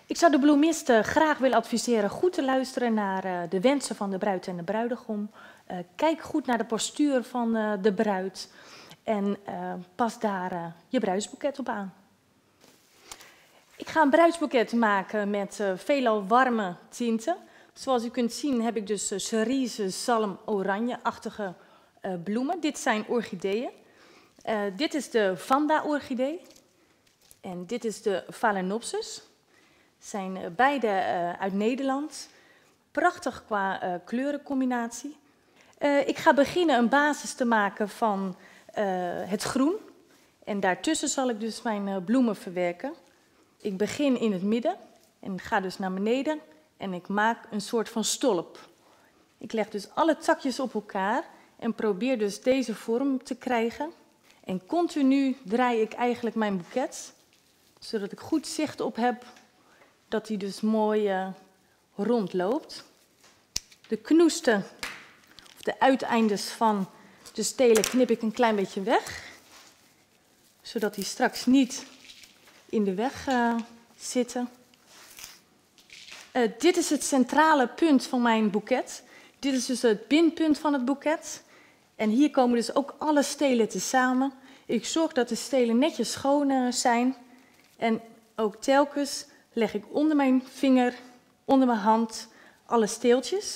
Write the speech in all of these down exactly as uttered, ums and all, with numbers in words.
Ik zou de bloemisten graag willen adviseren goed te luisteren naar uh, de wensen van de bruid en de bruidegom. Uh, kijk goed naar de postuur van uh, de bruid en uh, pas daar uh, je bruidsboeket op aan. Ik ga een bruidsboeket maken met uh, veelal warme tinten. Zoals u kunt zien heb ik dus uh, cerise, zalm, oranje-achtige uh, bloemen. Dit zijn orchideeën. Uh, dit is de Vanda-orchidee en dit is de Phalaenopsis. Zijn uh, beide uh, uit Nederland. Prachtig qua uh, kleurencombinatie. Uh, ik ga beginnen een basis te maken van uh, het groen. En daartussen zal ik dus mijn uh, bloemen verwerken. Ik begin in het midden en ga dus naar beneden en ik maak een soort van stolp. Ik leg dus alle takjes op elkaar en probeer dus deze vorm te krijgen. En continu draai ik eigenlijk mijn boeket, zodat ik goed zicht op heb dat hij dus mooi uh, rondloopt. De knoesten, of de uiteindes van de stelen knip ik een klein beetje weg, zodat die straks niet in de weg uh, zitten. Uh, dit is het centrale punt van mijn boeket. Dit is dus het binpunt van het boeket. En hier komen dus ook alle stelen tezamen. Ik zorg dat de stelen netjes schoon uh, zijn. En ook telkens leg ik onder mijn vinger, onder mijn hand, alle steeltjes.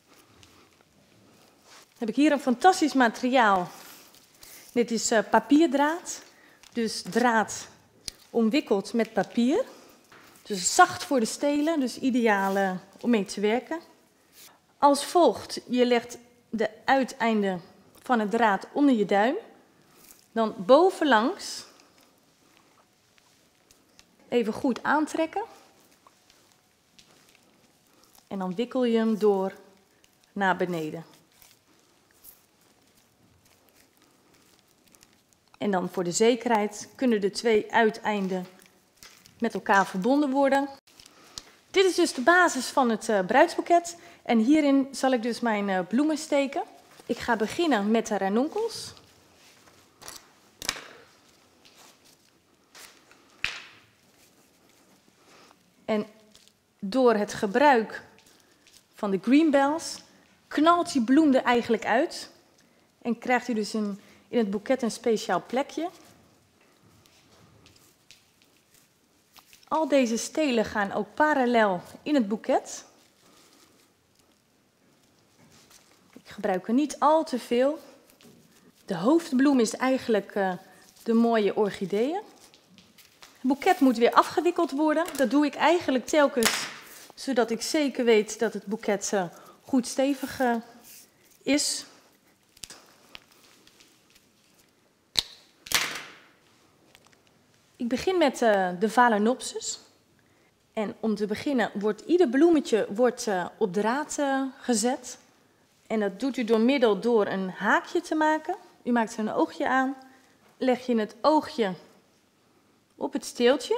Dan heb ik hier een fantastisch materiaal. Dit is uh, papierdraad. Dus draad omwikkeld met papier. Dus zacht voor de stelen, dus ideaal uh, om mee te werken. Als volgt, je legt de uiteinden van het draad onder je duim. Dan bovenlangs even goed aantrekken. En dan wikkel je hem door naar beneden. En dan voor de zekerheid kunnen de twee uiteinden met elkaar verbonden worden. Dit is dus de basis van het uh, bruidsboeket. En hierin zal ik dus mijn uh, bloemen steken. Ik ga beginnen met de ranuncels. En door het gebruik van de green bells knalt die bloem er eigenlijk uit. En krijgt u dus een, in het boeket een speciaal plekje. Al deze stelen gaan ook parallel in het boeket. Ik gebruik er niet al te veel. De hoofdbloem is eigenlijk uh, de mooie orchideeën. Het boeket moet weer afgewikkeld worden. Dat doe ik eigenlijk telkens, zodat ik zeker weet dat het boeket uh, goed stevig uh, is. Ik begin met uh, de Phalaenopsis. En om te beginnen wordt ieder bloemetje wordt, uh, op draad uh, gezet. En dat doet u door middel door een haakje te maken. U maakt er een oogje aan. Leg je het oogje op het steeltje.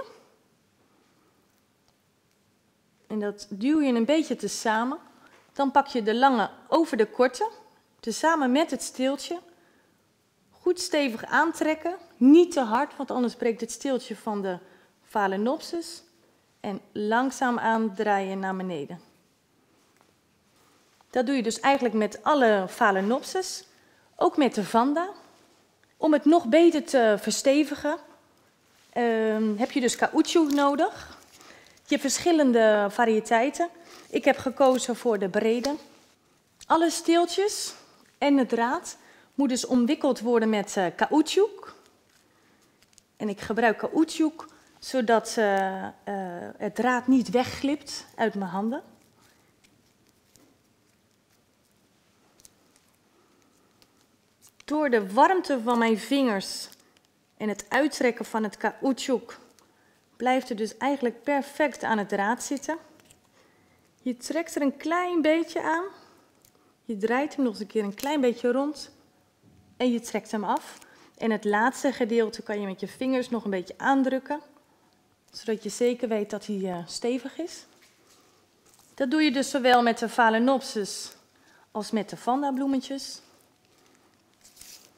En dat duw je een beetje tezamen. Dan pak je de lange over de korte. Tezamen met het steeltje. Goed stevig aantrekken. Niet te hard, want anders breekt het steeltje van de Phalaenopsis. En langzaam aandraaien naar beneden. Dat doe je dus eigenlijk met alle Phalaenopsis. Ook met de Vanda. Om het nog beter te verstevigen uh, heb je dus caoutchouc nodig. Je hebt verschillende variëteiten. Ik heb gekozen voor de brede. Alle steeltjes en het draad moet dus omwikkeld worden met uh, caoutchouc. En ik gebruik caoutchouc zodat uh, uh, het draad niet wegglipt uit mijn handen. Door de warmte van mijn vingers en het uittrekken van het caoutchouc blijft het dus eigenlijk perfect aan het draad zitten. Je trekt er een klein beetje aan. Je draait hem nog eens een keer een klein beetje rond. En je trekt hem af. En het laatste gedeelte kan je met je vingers nog een beetje aandrukken. Zodat je zeker weet dat hij uh, stevig is. Dat doe je dus zowel met de Phalaenopsis als met de Vanda bloemetjes.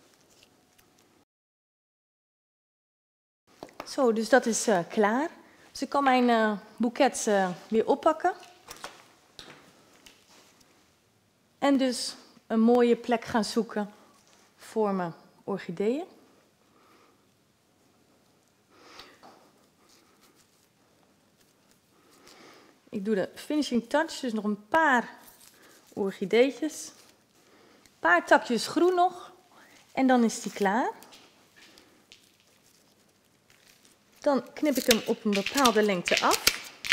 Zo, dus dat is uh, klaar. Dus ik kan mijn uh, boeket uh, weer oppakken. En dus een mooie plek gaan zoeken voor mijn orchideeën. Ik doe de finishing touch, dus nog een paar orchideetjes. Een paar takjes groen nog. En dan is die klaar. Dan knip ik hem op een bepaalde lengte af.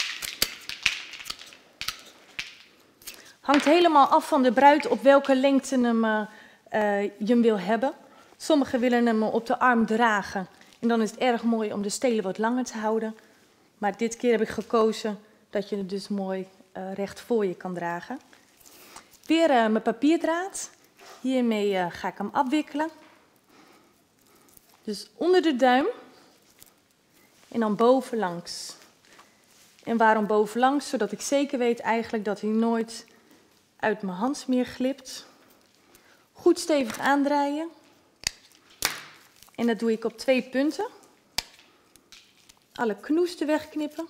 Hangt helemaal af van de bruid op welke lengte hem, uh, uh, je hem wil hebben. Sommigen willen hem op de arm dragen. En dan is het erg mooi om de stelen wat langer te houden. Maar dit keer heb ik gekozen dat je het dus mooi uh, recht voor je kan dragen. Weer uh, mijn papierdraad. Hiermee uh, ga ik hem afwikkelen. Dus onder de duim. En dan bovenlangs. En waarom bovenlangs? Zodat ik zeker weet eigenlijk dat hij nooit uit mijn hand meer glipt. Goed stevig aandraaien. En dat doe ik op twee punten. Alle knoesten wegknippen.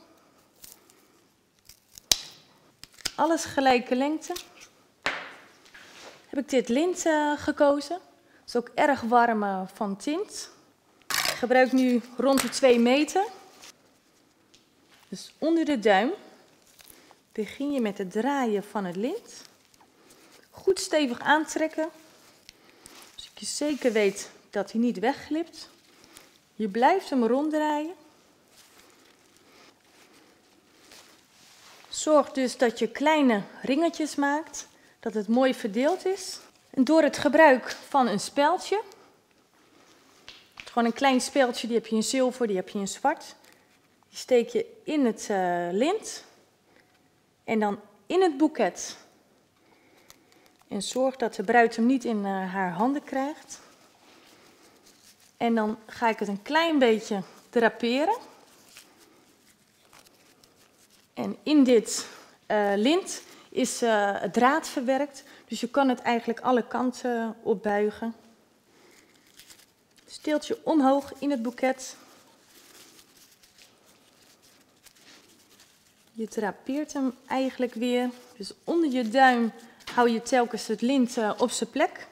Alles gelijke lengte. Heb ik dit lint uh, gekozen. Dat is ook erg warm uh, van tint. Ik gebruik nu rond de twee meter. Dus onder de duim begin je met het draaien van het lint. Goed stevig aantrekken. Dus je zeker weet dat hij niet wegglipt. Je blijft hem ronddraaien. Zorg dus dat je kleine ringetjes maakt, dat het mooi verdeeld is. En door het gebruik van een speldje, gewoon een klein speldje, die heb je in zilver, die heb je in zwart. Die steek je in het uh, lint en dan in het boeket. En zorg dat de bruid hem niet in uh, haar handen krijgt. En dan ga ik het een klein beetje draperen. En in dit uh, lint is uh, het draad verwerkt, dus je kan het eigenlijk alle kanten opbuigen. Steeltje omhoog in het boeket. Je drapeert hem eigenlijk weer. Dus onder je duim hou je telkens het lint uh, op zijn plek.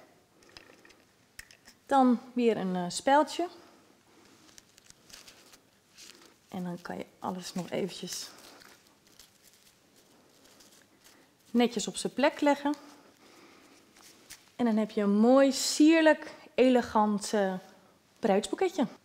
Dan weer een uh, speldje. En dan kan je alles nog eventjes netjes op zijn plek leggen. En dan heb je een mooi, sierlijk, elegant uh, bruidsboeketje.